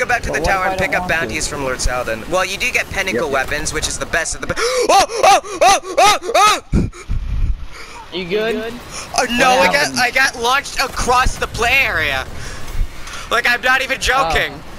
go back to the But what tower if and I pick don't up want bounties to? from Lord Saladin. Well, you do get pinnacle weapons, which is the best of the best. You good? Oh, no, What happened? I got launched across the play area. Like, I'm not even joking. Oh.